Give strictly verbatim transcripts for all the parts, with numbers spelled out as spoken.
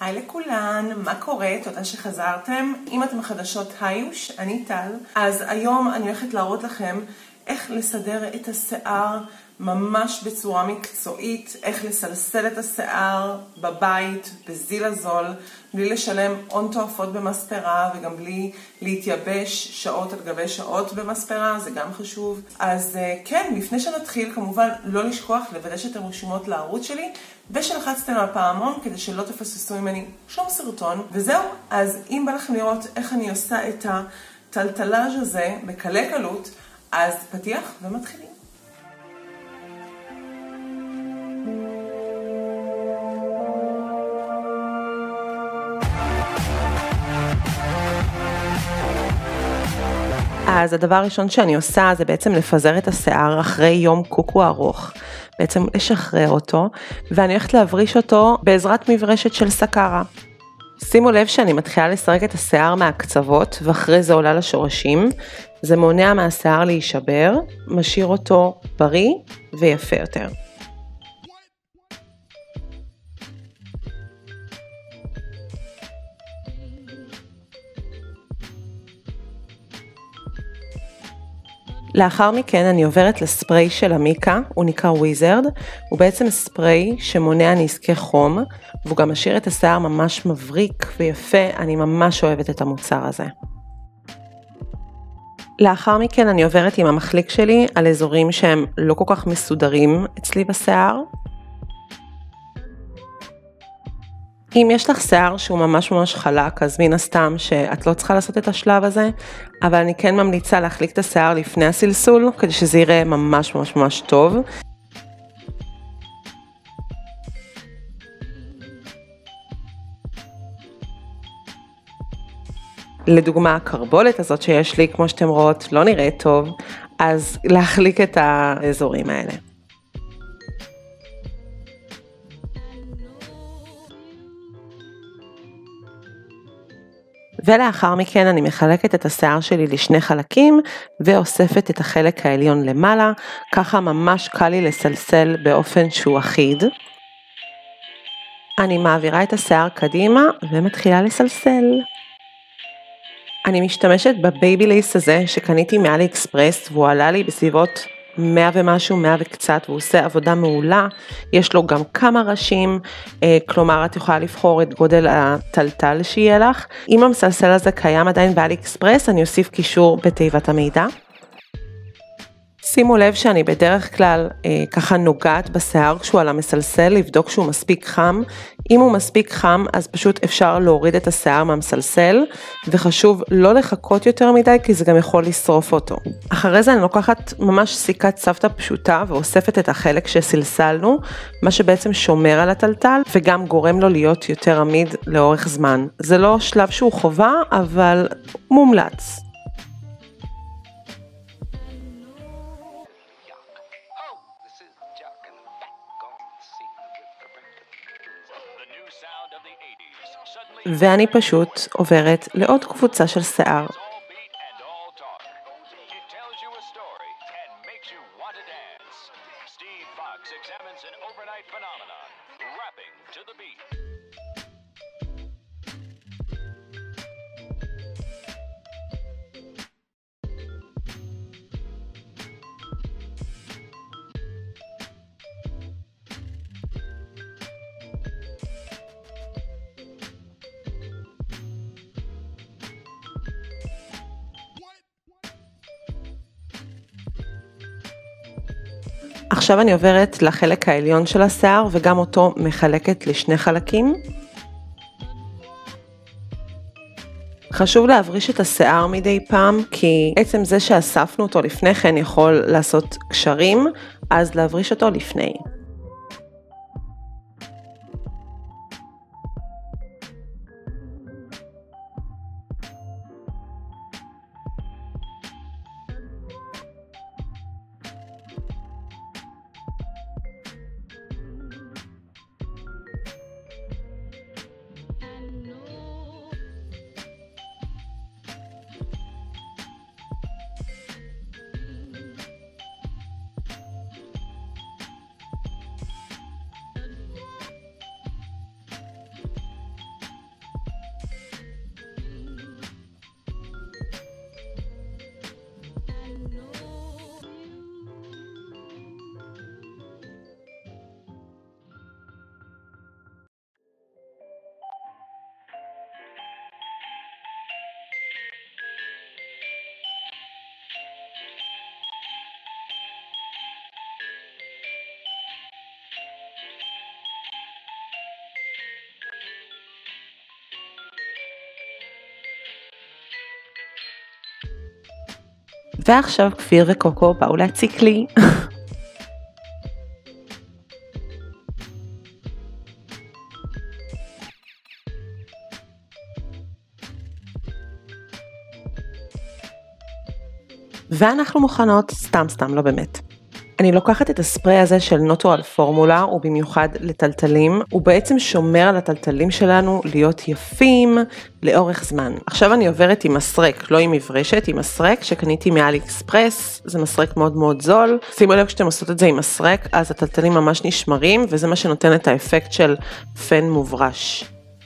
היי לכולן, מה קורה? תודה שחזרתם. אם אתם חדשות, היוש, אני טל. אז היום אני הולכת להראות לכם איך לסדר את השיער ממש בצורה מקצועית, איך לסלסל את השיער בבית, בזיל הזול, בלי לשלם הון תועפות במספרה וגם בלי להתייבש שעות על גבי שעות במספרה, זה גם חשוב. אז כן, לפני שנתחיל, כמובן לא לשכוח לוודא שאתם רשומות לערוץ שלי, ושלחצתם על הפעמון כדי שלא תפספסו ממני שום סרטון. וזהו, אז אם בא לכם לראות איך אני עושה את הטלטלאז' הזה בקלי קלות, אז פתיח ומתחילים. אז הדבר הראשון שאני עושה זה בעצם לפזר את השיער אחרי יום קוקו ארוך. בעצם לשחרר אותו, ואני הולכת להבריש אותו בעזרת מברשת של סקרה. שימו לב שאני מתחילה לסרק את השיער מהקצוות, ואחרי זה עולה לשורשים. זה מונע מהשיער להישבר, משאיר אותו בריא ויפה יותר. לאחר מכן אני עוברת לספרי של המיקה, הוא נקרא וויזרד, הוא בעצם ספרי שמונע נזקי חום, והוא גם משאיר את השיער ממש מבריק ויפה, אני ממש אוהבת את המוצר הזה. לאחר מכן אני עוברת עם המחליק שלי על אזורים שהם לא כל כך מסודרים אצלי בשיער. אם יש לך שיער שהוא ממש ממש חלק, אז מן הסתם שאת לא צריכה לעשות את השלב הזה, אבל אני כן ממליצה להחליק את השיער לפני הסלסול, כדי שזה יראה ממש ממש ממש טוב. לדוגמה, הקרבולת הזאת שיש לי, כמו שאתם רואות, לא נראה טוב, אז להחליק את האזורים האלה. ולאחר מכן אני מחלקת את השיער שלי לשני חלקים, ואוספת את החלק העליון למעלה, ככה ממש קל לי לסלסל באופן שהוא אחיד. אני מעבירה את השיער קדימה, ומתחילה לסלסל. אני משתמשת בבייבי-לייס הזה, שקניתי מאלי אקספרס, והוא עלה לי בסביבות מאה ומשהו, מאה וקצת, והוא עושה עבודה מעולה, יש לו גם כמה ראשים, אה, כלומר את יכולה לבחור את גודל הטלטל שיהיה לך. אם המסלסל הזה קיים עדיין באלי אקספרס, אני אוסיף קישור בתיבת המידע. שימו לב שאני בדרך כלל אה, ככה נוגעת בשיער כשהוא על המסלסל, לבדוק שהוא מספיק חם. אם הוא מספיק חם, אז פשוט אפשר להוריד את השיער מהמסלסל, וחשוב לא לחכות יותר מדי, כי זה גם יכול לשרוף אותו. אחרי זה אני לוקחת ממש סיכת סבתא פשוטה, ואוספת את החלק שסלסלנו, מה שבעצם שומר על הטלטל, וגם גורם לו להיות יותר עמיד לאורך זמן. זה לא שלב שהוא חובה, אבל מומלץ. ואני פשוט עוברת לעוד קבוצה של שיער. עכשיו אני עוברת לחלק העליון של השיער, וגם אותו מחלקת לשני חלקים. חשוב להבריש את השיער מדי פעם, כי עצם זה שאספנו אותו לפני כן יכול לעשות קשרים, אז להבריש אותו לפני. ועכשיו כפיר וקוקו באו להציק לי. ואנחנו מוכנות, סתם סתם, לא באמת. אני לוקחת את הספרי הזה של נוטורל פורמולה, ובמיוחד לטלטלים, הוא בעצם שומר על הטלטלים שלנו להיות יפים לאורך זמן. עכשיו אני עוברת עם מסרק, לא עם מברשת, עם מסרק שקניתי מאלי אקספרס, זה מסרק מאוד מאוד זול. שימו לב כשאתם עושות את זה עם מסרק, אז הטלטלים ממש נשמרים, וזה מה שנותן את האפקט של פן מוברש.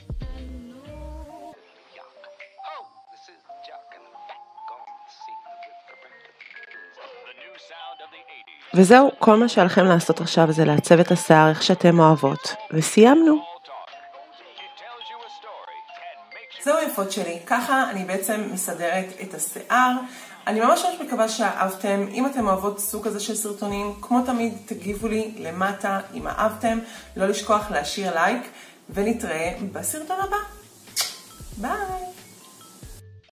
וזהו, כל מה שעליכם לעשות עכשיו זה לעצב את השיער איך שאתם אוהבות. וסיימנו. זהו יפות שלי, ככה אני בעצם מסדרת את השיער. אני ממש ממש מקווה שאהבתם. אם אתם אוהבות סוג הזה של סרטונים, כמו תמיד תגיבו לי למטה אם אהבתם. לא לשכוח להשאיר לייק, ונתראה בסרטון הבא. ביי!